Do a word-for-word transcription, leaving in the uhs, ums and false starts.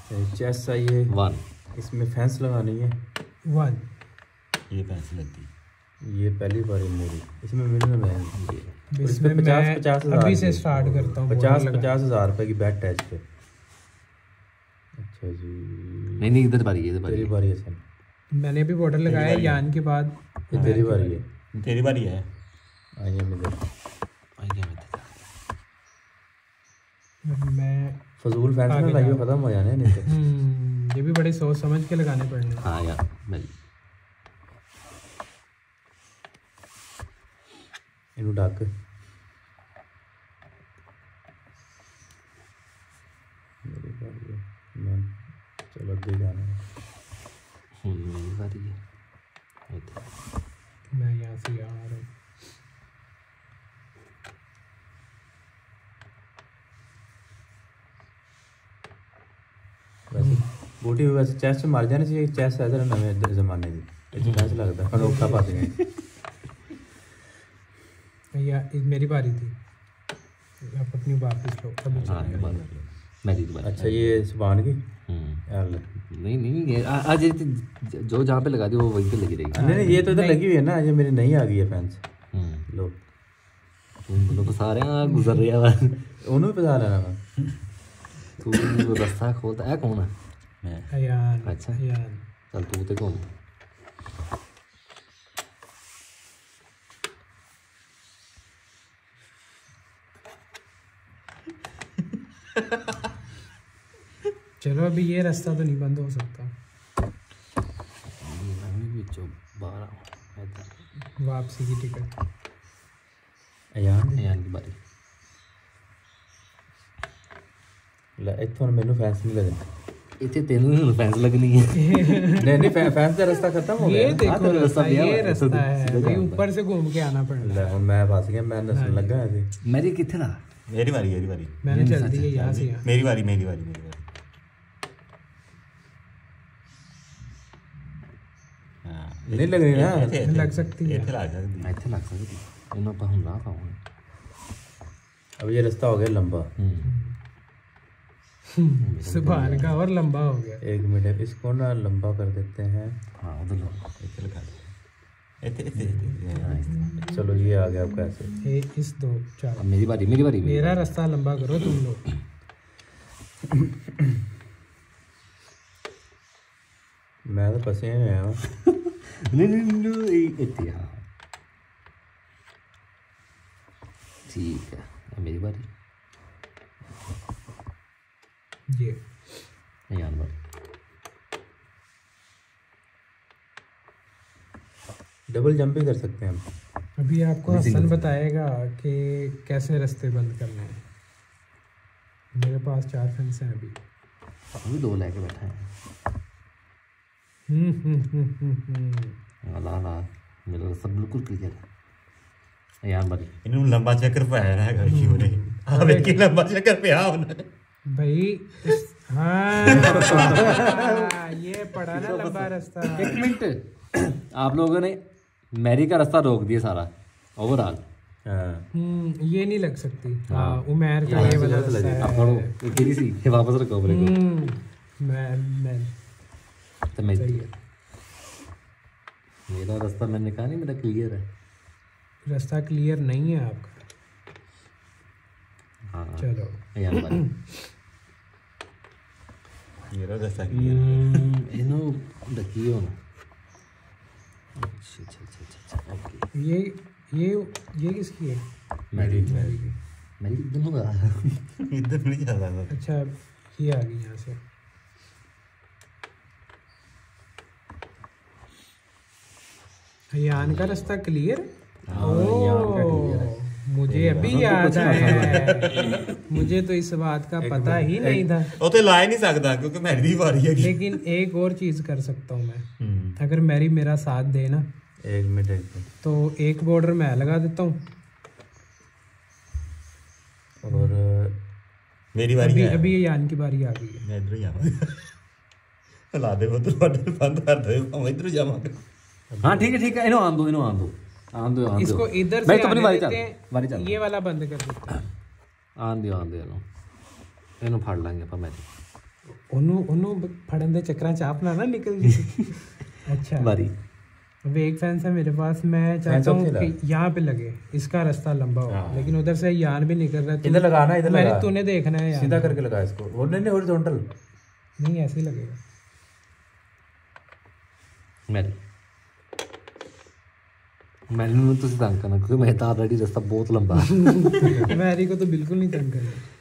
Chess चाहिए one, इसमें fans लगानी है वन, ये फैंस लगती, ये पहली बारी मेरी इसमें मिलने में इसमें इसमें पचास मैं पचास अभी से स्टार्ट करता हूँ पचास पचास हज़ार रुपए की बैट है इस पे। अच्छा जी नहीं नहीं इधर बारी है, इधर तेरी बारी बारी है सर। मैंने भी बॉर्डर लगाया यान के बाद ये तेरी बारी है, है, तेरी बारी है। आइए मेरे आइए मैं फजूल फैंस ना लाइयो खत्म हो जाने नहीं तो। हम्म, ये भी बड़े सोच समझ के लगाने पड़ने। हाँ यार मेरी इनू डक मेरी बारी है, मैं चलो दे जाना है। मेरी बारी है, मैं यहाँ से आ रहा हूँ। वैसे बूटी वैसे चेस मार जाने चाहिए, चेस है नवे इधर जमाने की इतना चेस लगता है अनोखा पाते हैं। या मेरी बारी थी, आप अपनी वापस लो अभी हाँ चलेगा। बारी मेरी बारी। अच्छा ये सुभान की यार नहीं नहीं ये आ- आज ये जो जहाँ पे लगा दी वो वहीं पे लगी रहेगी। नहीं नहीं ये तो इधर लगी हुई है ना, ये मेरी नहीं आ गई है फैंस। हम्म, लो तुम लोग सारे यहाँ गुजर रहे हैं। उन्होंने भी बता लेना मैं तू रास्ता खोलता है, कौन है? मैं। अयान, अच्छा। अयान। चल तू तो घूम। चलो अभी ये रास्ता तो नहीं बंद हो सकता। वापसी की टिकट अयान अयान की बारी। ਲੈ ਇੱਥੋਂ ਮੈਨੂੰ ਫੈਂਸ नहीं लगना। इतने तेन फैंस लगनी है। नहीं नहीं फै- फैंस का रास्ता खत्म हो गया ये ना। देखो तो रास्ता रास्ता, दिया ये हुआ है, रास्ता तो है सीधा भाई, जाना ऊपर से घूम के आना पड़ना। ਲੈ ਹੁਣ मैं फंस गया, मैं नसन लगा ऐसे। मेरी कितने था? मेरी बारी मेरी बारी मैंने चल दी है यहाँ से यहाँ। मेरी बारी मेरी बारी मेरी बारी। हाँ नहीं लग रही ना, लग सकती है। ਇੱਥੇ ਲੱਗ ਸਕਦੀ ਹੈ, ਇੱਥੇ ਲੱਗ ਸਕਦੀ ਹੈ। ਇਹਨੂੰ ਆਪਾਂ ਹੁਣ ਰਾਹ ਪਾਵਾਂਗੇ। अब ये रास्ता हो गया लंबा। सुभान का और लंबा हो गया। एक मिनट इसको ना लंबा कर देते हैं। हाँ उधर लो, ਇੱਥੇ लगा दे। ਇੱਥੇ ਇੱਥੇ ਇੱਥੇ। चलो ये आ गया आपका ऐसे। ये इस दो चार। अब मेरी बारी मेरी बारी मेरा रास्ता लंबा करो तुम लोग। मैं तो फंसे में आया हूँ। नहीं नहीं नहीं ਇੱਥੇ। हाँ ठीक है, अब मेरी बारी। ये अयान बारी। डबल जंप भी कर सकते हैं हम। अभी आपको हसन बताएगा कि कैसे रास्ते बंद करने हैं। मेरे पास चार फैंस हैं अभी। अभी दो लेके बैठा है। हम्म हम्म हम्म हम्म हम्म। ला ला मेरा सब बिल्कुल क्लियर है। अयान बारी। इन्होंने लंबा चक्कर पाया है घर की होने। हाँ लेकिन लंबा चक्कर पे आ होना भाई इस- हाँ ये पड़ा ना लंबा रास्ता। एक मिनट, आप लोगों ने मैरी का रास्ता रोक दिया सारा ओवरऑल। हाँ हम्म ये नहीं लग सकती। हाँ उमेर का ये वाला रास्ता है। आप पढ़ो गिरी सी ये वापस रखो अपने को। हम्म, मैं मैं तो मैं सही है। मेरा रास्ता मैंने कहा नहीं मेरा क्लियर है। रास्ता क्लियर नहीं है आपका। हाँ चलो अयान बारी। मेरा रास्ता क्लियर है। इनो देखियो ना। अच्छा अच्छा अच्छा अच्छा ओके। ये ये ये किसकी है? मैरी मेरी की। मैरी दोनों का इधर नहीं जा रहा। अच्छा ये आ गई यहाँ से। अयान का रास्ता क्लियर। ओह मुझे अभी याद आया। मुझे तो इस बात का पता ही नहीं था। वो तो ला ही नहीं सकता क्योंकि मेरी बारी है। लेकिन एक और चीज कर सकता हूँ मैं, अगर मैरी मेरा साथ दे ना एक मिनट एक मिनट। तो एक बॉर्डर मैं लगा देता हूँ। और मेरी बारी अभी है। अभी यान की बारी आ गई है। मैं इधर ही जाऊंगा। ला दे वो तो बॉर्डर बंद कर दे, हम इधर जावांगे। हाँ ठीक है ठीक है, इनो आन दो इनो आन दो आन दो आन दो। इसको इधर मैं से तो अपनी आने बारी देते चल हैं, बारी चल ये वाला बंद कर देते हैं। आन दियो आन दियो इनो इनो फाड़ लांगे अपन मैरी। ਉਹਨੂੰ ਉਹਨੂੰ फड़न ਦੇ ਚੱਕਰਾਂ ਚ ਆਪ ना ना निकल गई। अच्छा बारी अब एक फैंस है मेरे पास, मैं चाहता हूँ कि यहाँ पे लगे, इसका रास्ता लंबा हो, लेकिन उधर से यान भी निकल रहा है। इधर लगाना, इधर मैंने लगा, तूने देखना है, सीधा करके लगा इसको। वो नहीं हॉरिजॉन्टल नहीं, ऐसे ही लगेगा। मैरी मैरी ਨੂੰ ਤੁਸੀਂ ਤੰਗ ਕਰਨਾ, ਕਿਉਂਕਿ ਮੈਂ ਤਾਂ ਆਲਰੇਡੀ ਰਸਤਾ ਬਹੁਤ ਲੰਬਾ। मैरी को तो बिल्कुल नहीं तंग करेगा।